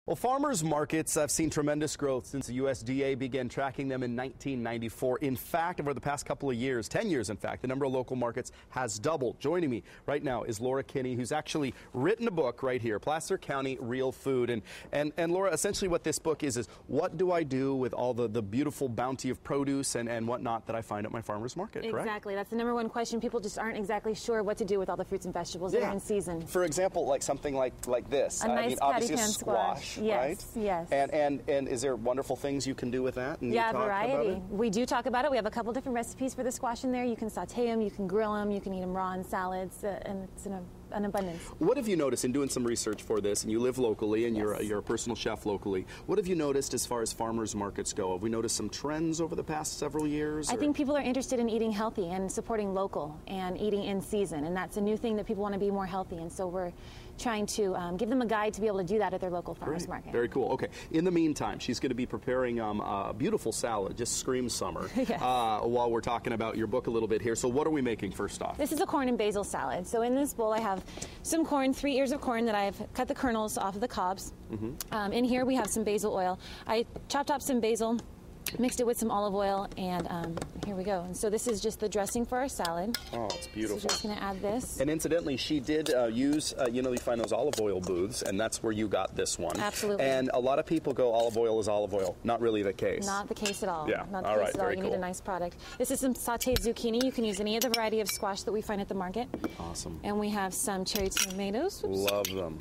Well, farmers markets have seen tremendous growth since the USDA began tracking them in 1994. In fact, over the past couple of years, 10 years in fact, the number of local markets has doubled. Joining me right now is Laura Kinney, who's actually written a book right here, Placer County Real Food. And Laura, essentially what this book is what do I do with all the beautiful bounty of produce and whatnot that I find at my farmer's market, correct? Exactly. That's the number one question. People just aren't exactly sure what to do with all the fruits and vegetables that are in season. For example, like something like this. A nice obviously patty pan squash. Right? Yes, yes. And is there wonderful things you can do with that? And yeah, variety. We do talk about it. We have a couple different recipes for the squash in there. You can saute them, you can grill them, you can eat them raw in salads, and it's an abundance. What have you noticed in doing some research for this, and you live locally, and Yes. you're a personal chef locally, what have you noticed as far as farmers markets go? Have we noticed some trends over the past several years? I think people are interested in eating healthy and supporting local and eating in season, and that's a new thing that people want to be more healthy, and so we're trying to give them a guide to be able to do that at their local farmers market. Very cool. Okay. In the meantime, she's going to be preparing a beautiful salad, just screams summer, Yes. While we're talking about your book a little bit here. So what are we making first off? This is a corn and basil salad. So in this bowl I have some corn, 3 ears of corn that I've cut the kernels off of the cobs. In here we have some basil oil. I chopped up some basil, mixed it with some olive oil, and here we go. And so this is just the dressing for our salad. Oh, it's beautiful. So just going to add this. And incidentally, she did use, you find those olive oil booths, and that's where you got this one. Absolutely. And a lot of people go olive oil is olive oil. Not really the case. Not the case at all. Yeah. Not the All case right. at all. Very You cool. need a nice product. This is some sauteed zucchini. You can use any of the variety of squash that we find at the market. Awesome. And we have some cherry tomatoes. Oops. Love them.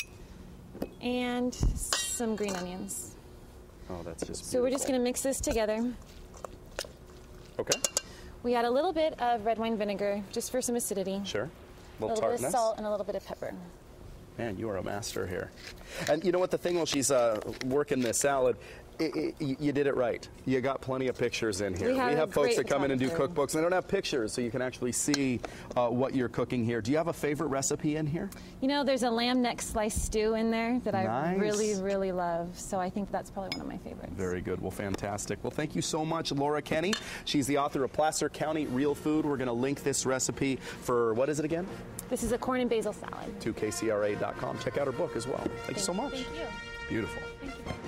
And some green onions. Oh, that's just beautiful. So we're just going to mix this together. Okay. We add a little bit of red wine vinegar just for some acidity. Sure. A little bit of salt and a little bit of pepper. Man, you are a master here. And you know what the thing while she's working this salad, you did it right. You got plenty of pictures in here. We have folks that come in and do cookbooks, and they don't have pictures, so you can actually see what you're cooking here. Do you have a favorite recipe in here? You know, there's a lamb neck slice stew in there that I Nice. really, really love. So I think that's probably one of my favorites. Very good. Well, fantastic. Well, thank you so much, Laura Kinney. She's the author of Placer County Real Food. We're going to link this recipe for, what is it again? This is a corn and basil salad. To kcra.com. Check out her book as well. Thank you so much. Thank you. Beautiful. Thank you.